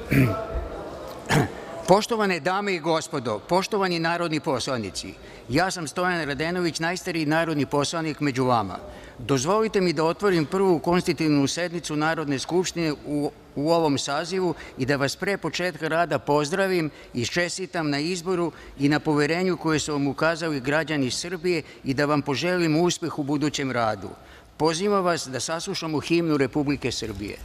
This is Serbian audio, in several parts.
Poštovane dame i gospodo, poštovani narodni poslanici, ja sam Stojan Radenović, najstariji narodni poslanik među vama. Dozvolite mi da otvorim prvu konstitutivnu sednicu Narodne skupštine u ovom sazivu i da vas pre početka rada pozdravim i čestitam na izboru i na poverenju koje su vam ukazali građani Srbije i da vam poželim uspeh u budućem radu. Pozivam vas da saslušamo himnu Republike Srbije.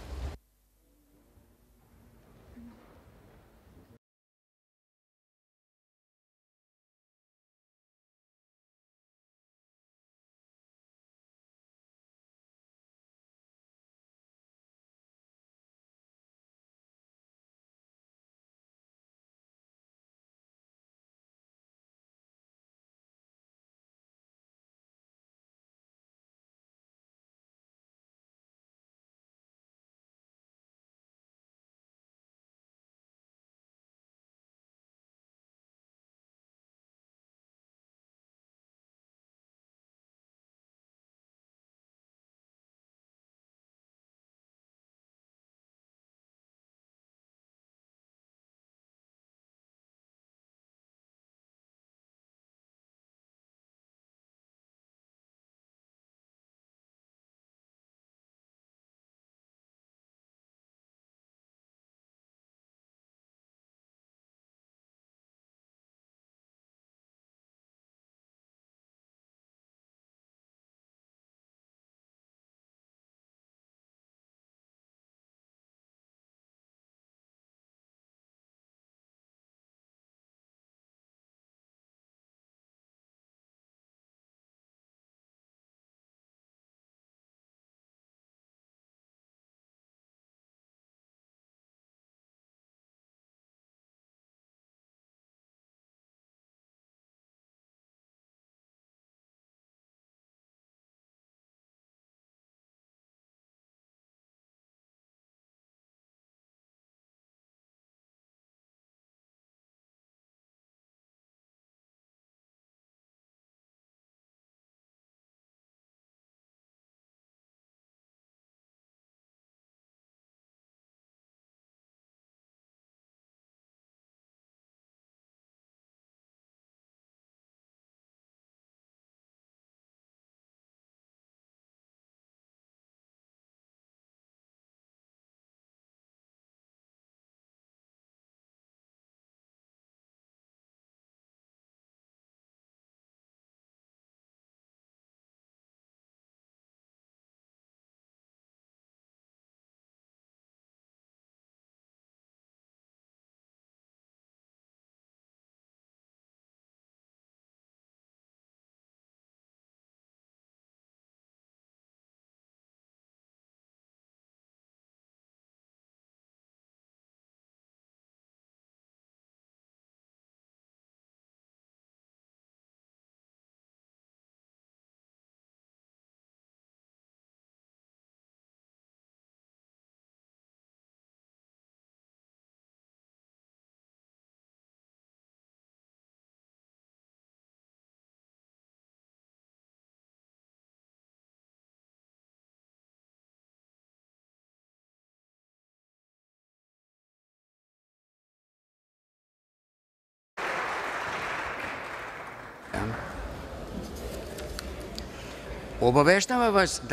Obaveštavam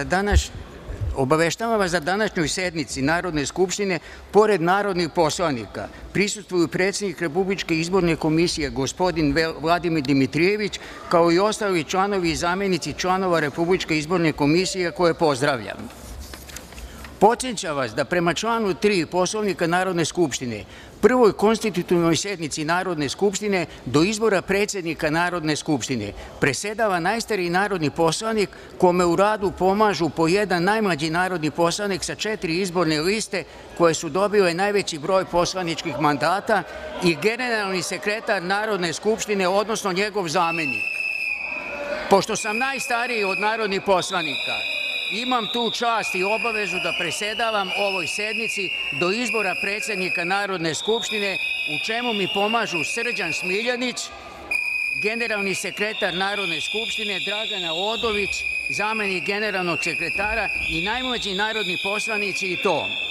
vas da današnjoj sednici Narodne skupštine, pored narodnih poslanika, prisustvuju predsednik Republičke izborne komisije gospodin Vladimir Dimitrijević, kao i ostali članovi i zamenici članova Republičke izborne komisije, koje pozdravljam. Podsećam vas da prema članu 3. Poslovnika Narodne skupštine, prvoj konstitutivnoj sednici Narodne skupštine do izbora predsednika Narodne skupštine presedava najstariji narodni poslanik, kome u radu pomažu po jedan najmlađi narodni poslanik sa 4 izborne liste koje su dobile najveći broj poslaničkih mandata i generalni sekretar Narodne skupštine, odnosno njegov zamenik. Pošto sam najstariji od narodnih poslanika, imam tu čast i obavezu da presedavam ovoj sednici do izbora predsednika Narodne skupštine, u čemu mi pomažu Srđan Smiljanić, generalni sekretar Narodne skupštine, Dragana Odović, zamenik generalnog sekretara i najmlađi narodni poslanici, i to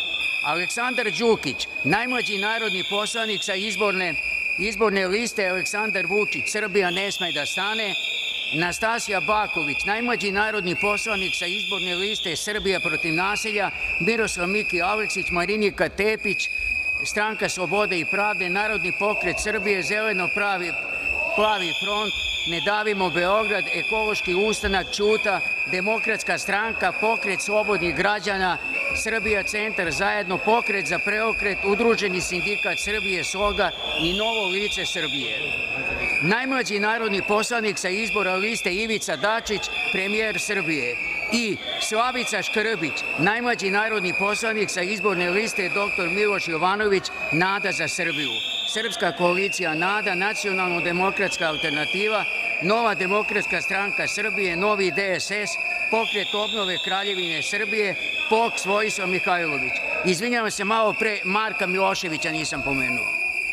Aleksandar Đukić, najmlađi narodni poslanik sa izborne liste Aleksandar Vučić, Srbija ne sme da stane; Nastasija Baković, najmlađi narodni poslanik sa izborne liste Srbija protiv nasilja; Miroslav Miki Aleksić, Marinika Tepić, Stranka slobode i pravde, Narodni pokret Srbije, Zeleno-plavi front, Ne davimo Beograd, Ekološki ustanak, Ćuta, Demokratska stranka, Pokret slobodnih građana, Srbija centar, Zajedno, Pokret za preokret, Udruženi sindikat Srbije, Sloga i Novo lice Srbije. Najmlađi narodni poslanik sa izbora liste Ivica Dačić, premijer Srbije, i Slavica Škrbić, najmlađi narodni poslanik sa izborne liste dr. Miloš Jovanović, Nada za Srbiju. Srpska koalicija Nada, Nacionalno-demokratska alternativa, Nova demokratska stranka Srbije, Novi DSS, Pokret obnove Kraljevine Srbije, POKS Vojislav Mihajlović. Izvinjavam se, malo pre Marka Miloševića nisam pomenuo.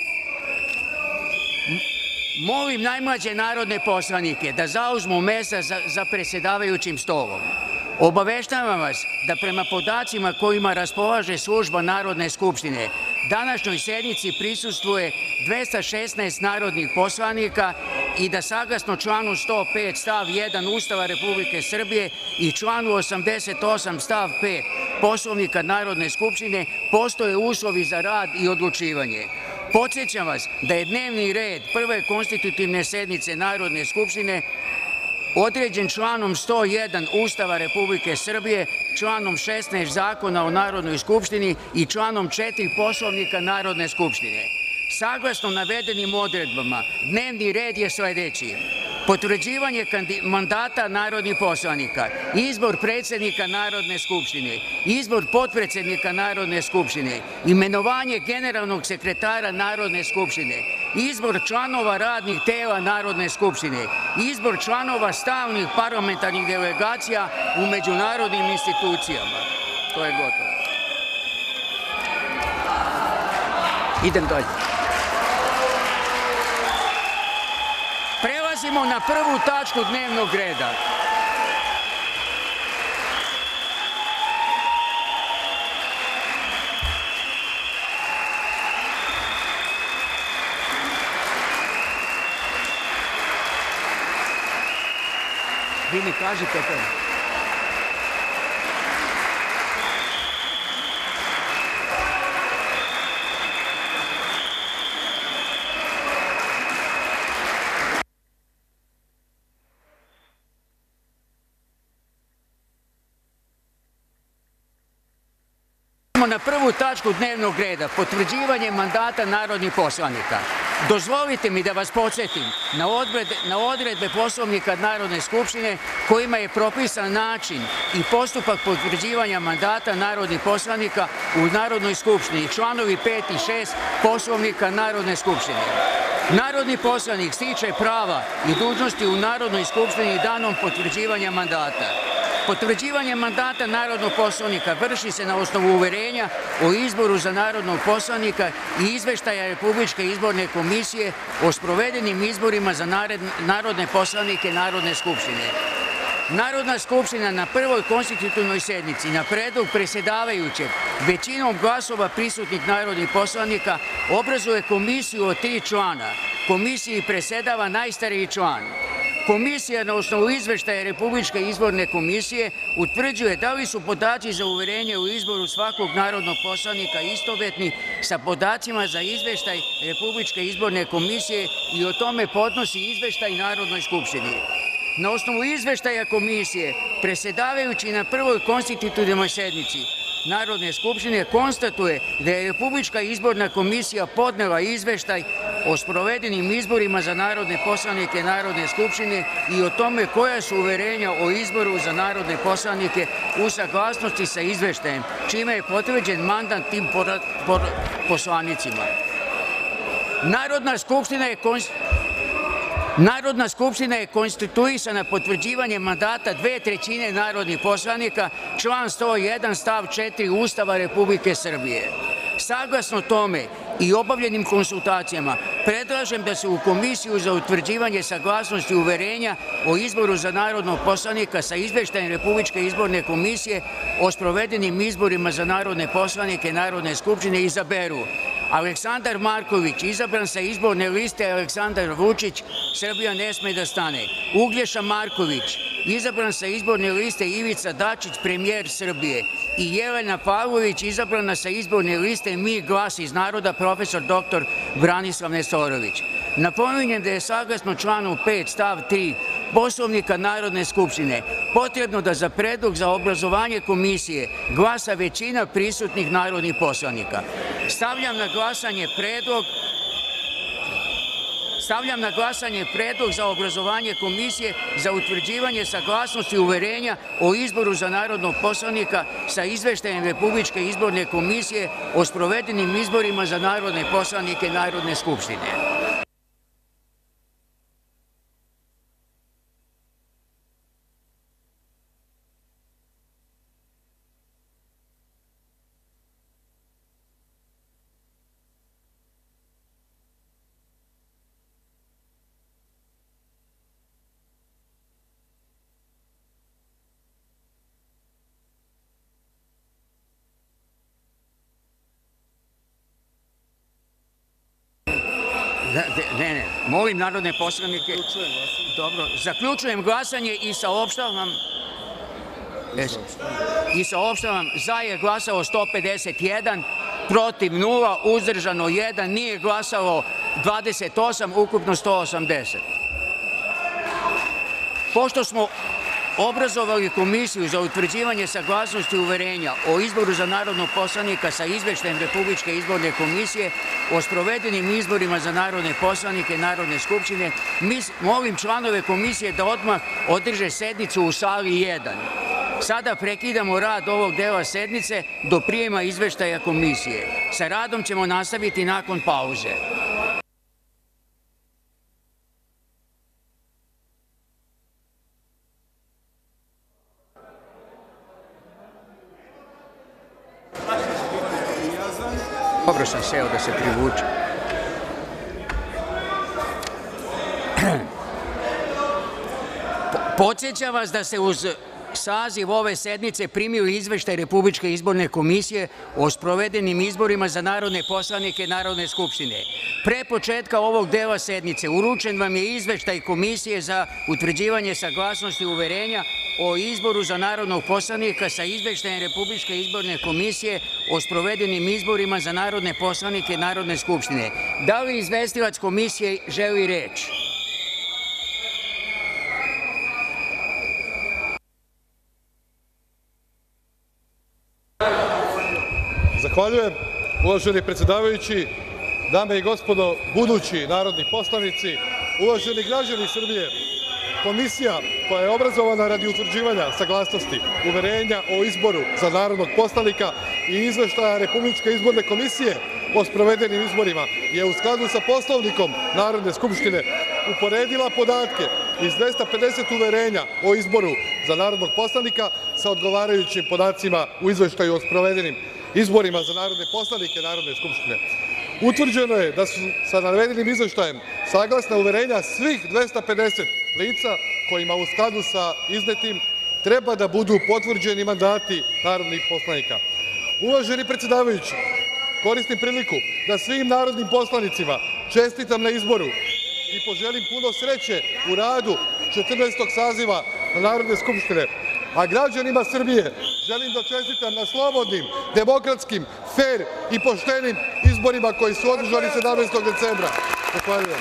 Molim najmlađe narodne poslanike da zauzmu mesta za presedavajućim stolom. Obaveštavam vas da prema podacima kojima raspolaže služba Narodne skupštine, današnjoj sednici prisustvuje 216 narodnih poslanika i da saglasno članu 105 stav 1 Ustava Republike Srbije i članu 88 stav 5 Poslovnika Narodne skupštine postoje uslovi za rad i odlučivanje. Podsećam vas da je dnevni red prve konstitutivne sednice Narodne skupštine određen članom 101 Ustava Republike Srbije, članom 16 Zakona o Narodnoj skupštini i članom 4 Poslovnika Narodne skupštine. Saglasno navedenim odredbama, dnevni red je sledeći: potvrđivanje mandata narodnih poslanika, izbor predsednika Narodne skupštine, izbor potpredsednika Narodne skupštine, imenovanje generalnog sekretara Narodne skupštine, izbor članova radnih tela Narodne skupštine, izbor članova stalnih parlamentarnih delegacija u međunarodnim institucijama. To je gotovo. Idem dalje. Prelazimo na prvu tačku dnevnog reda. Vi mi kažete to. Na prvu tačku dnevnog reda, potvrđivanje mandata narodnih poslanika. Dozvolite mi da vas podsjetim na odredbe Poslovnika Narodne skupštine kojima je propisan način i postupak potvrđivanja mandata narodnih poslanika u Narodnoj skupštini, članovi 5 i 6 Poslovnika Narodne skupštine. Narodni poslanik stiče prava i dužnosti u Narodnoj skupštini danom potvrđivanja mandata. Potvrđivanje mandata narodnog poslanika vrši se na osnovu uverenja o izboru za narodnog poslanika i izveštaja Republičke izborne komisije o sprovedenim izborima za narodne poslanike Narodne skupštine. Narodna skupština na prvoj konstitutivnoj sednici na predlog presedavajućeg većinom glasova prisutnih narodnih poslanika obrazuje komisiju od 3 člana. Komisiji presedava najstariji član. Komisija na osnovu izveštaja Republičke izborne komisije utvrđuje da li su podaci za uverenje u izboru svakog narodnog poslanika istovetni sa podacima za izveštaj Republičke izborne komisije i o tome podnosi izveštaj Narodnoj skupštini. Na osnovu izveštaja komisije, presedavajući na prvoj konstitutivnoj sednici Narodne skupštine konstatuje da je Republička izborna komisija podnela izveštaj o sprovedenim izborima za narodne poslanike Narodne skupštine i o tome koja su uverenja o izboru za narodne poslanike u saglasnosti sa izveštajem, čime je potvrđen mandat tim poslanicima. Narodna skupština je konstituisana potvrđivanjem mandata 2/3 narodnih poslanika, član 101 stav 4 Ustava Republike Srbije. Saglasno tome i obavljenim konsultacijama, predlažem da se u Komisiju za utvrđivanje saglasnosti uverenja o izboru za narodnog poslanika sa izveštajem Republičke izborne komisije o sprovedenim izborima za narodne poslanike Narodne skupštine izaberu Aleksandar Marković, izabran sa izborne liste Aleksandar Vučić – Srbija ne sme da stane; Uglješa Marković, izabran sa izborne liste Ivica Dačić, premijer Srbije; i Jelena Pavlović, izabrana sa izborne liste Mi glas iz naroda, profesor dr Branislav Nestorović. Napominjem da je saglasno članu 5 stav 3 Poslovnika Narodne skupštine potrebno da za predlog za obrazovanje komisije glasa većina prisutnih narodnih poslanika. Stavljam na glasanje predlog za obrazovanje komisije za utvrđivanje saglasnosti uverenja o izboru za narodnog poslanika sa izveštajem Republičke izborne komisije o sprovedenim izborima za narodne poslanike Narodne skupštine. Molim narodne poslanike. Dobro, zaključujem glasanje i saopštavam za je glasalo 151, protiv 0, uzdržano 1, nije glasalo 28, ukupno 180. Pošto smo obrazovali Komisiju za utvrđivanje saglasnosti uverenja o izboru za narodnog poslanika sa izveštajem Republičke izborne komisije o sprovedenim izborima za narodne poslanike Narodne skupštine, molim članove komisije da odmah održe sednicu u sali 1. Sada prekidamo rad ovog dela sednice do prijema izveštaja komisije. Sa radom ćemo nastaviti nakon pauze. Dobro sam seo da se privuče. Podsjećam vas da se uz saziv ove sednice primio izveštaj Republičke izborne komisije o sprovedenim izborima za narodne poslanike Narodne skupštine. Pre početka ovog dela sednice uručen vam je izveštaj Komisije za utvrđivanje saglasnosti uverenja o izboru za narodnog poslanika sa izveštajem Republičke izborne komisije o sprovedenim izborima za narodne poslanike Narodne skupštine. Da li izvestilac komisije želi reč? Zahvaljujem, uvaženi predsedavajući, dame i gospodo budući narodni poslanici, uvaženi građani Srbije. Komisija koja je obrazovana radi utvrđivanja saglasnosti uverenja o izboru za narodnog poslanika i izveštaja Republičke izborne komisije o sprovedenim izborima je u skladu sa Poslovnikom Narodne skupštine uporedila podatke iz 250 uverenja o izboru za narodnog poslanika sa odgovarajućim podacima u izveštaju o sprovedenim izborima za narodne poslanike Narodne skupštine. Utvrđeno je da su sa navedenim izveštajem saglasna uverenja svih 250 lica kojima u skladu sa iznetim treba da budu potvrđeni mandati narodnih poslanika. Uvaženi predsedavajući, koristim priliku da svim narodnim poslanicima čestitam na izboru i poželim puno sreće u radu 14. saziva Narodne skupštine, a građanima Srbije želim da čestitam na slobodnim, demokratskim, fer i poštenim izborima koji su održani 17. decembra. Zahvaljujem.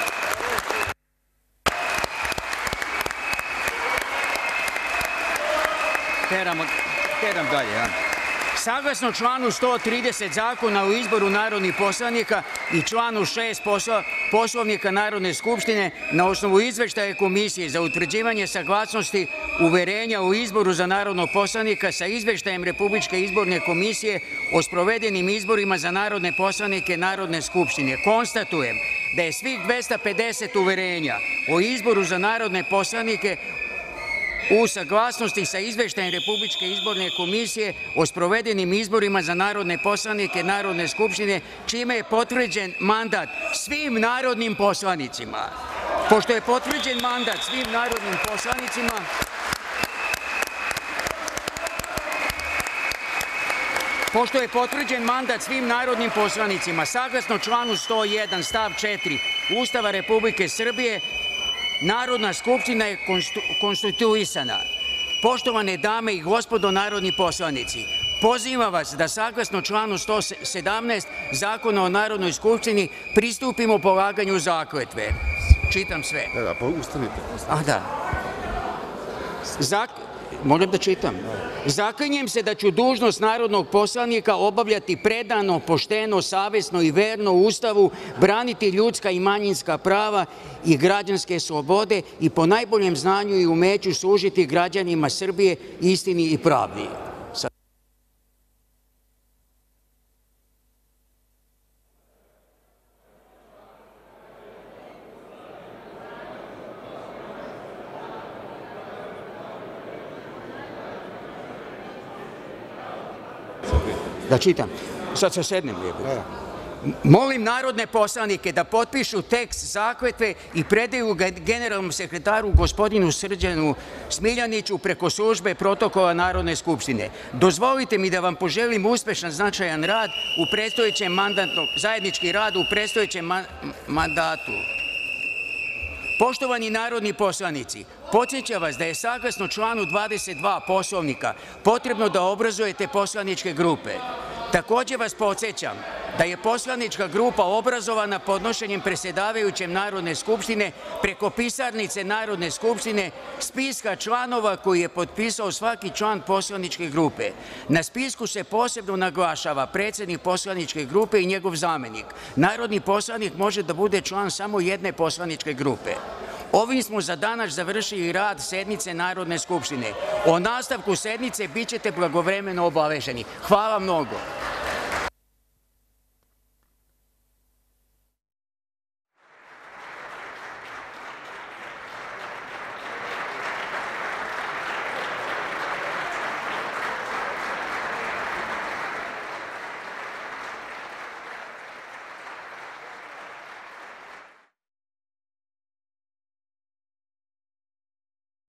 Teram dalje. Saglasno članu 130 Zakona o izboru narodnih poslanika i članu 6 Poslovnika Narodne skupštine, na osnovu izveštaja Komisije za utvrđivanje saglasnosti uverenja o izboru za narodnog poslanika sa izveštajem Republičke izborne komisije o sprovedenim izborima za narodne poslanike Narodne skupštine, konstatujem da je svih 250 uverenja o izboru za narodne poslanike u saglasnosti sa izveštajem Republičke izborne komisije o sprovedenim izborima za narodne poslanike Narodne skupštine, čime je potvrđen mandat svim narodnim poslanicima. Pošto je potvrđen mandat svim narodnim poslanicima, saglasno članu 101. stav 4. Ustava Republike Srbije, Narodna skupština je konstituisana. Poštovane dame i gospodo narodni poslanici, pozivam vas da saglasno članu 117. Zakona o Narodnoj skupštini pristupimo polaganju zakletve. Čitam sve. Pa ustanite. Moram da čitam. Zaklinjem se da ću dužnost narodnog poslanika obavljati predano, pošteno, savesno i verno Ustavu, braniti ljudska i manjinska prava i građanske slobode i po najboljem znanju i umeću služiti građanima Srbije, istini i pravdi. Da čitam. Sad se sednem lijepo. Molim narodne poslanike da potpišu tekst zakletve i predaju ga generalnom sekretaru gospodinu Srđanu Smiljaniću preko službe protokola Narodne skupštine. Dozvolite mi da vam poželim uspešan, značajan rad u predstojećem zajednički rad u predstojećem mandatu. Poštovani narodni poslanici, podsjećam vas da je saglasno članu 22. Poslovnika potrebno da obrazujete poslaničke grupe. Takođe vas podsjećam da je poslanička grupa obrazovana podnošenjem predsedavajućem Narodne skupštine preko pisarnice Narodne skupštine spiska članova koji je potpisao svaki član poslaničke grupe. Na spisku se posebno naglašava predsednik poslaničke grupe i njegov zamenik. Narodni poslanik može da bude član samo jedne poslaničke grupe. Ovim smo za danas završili rad sednice Narodne skupštine. O nastavku sednice bićete blagovremeno obavešteni. Hvala mnogo.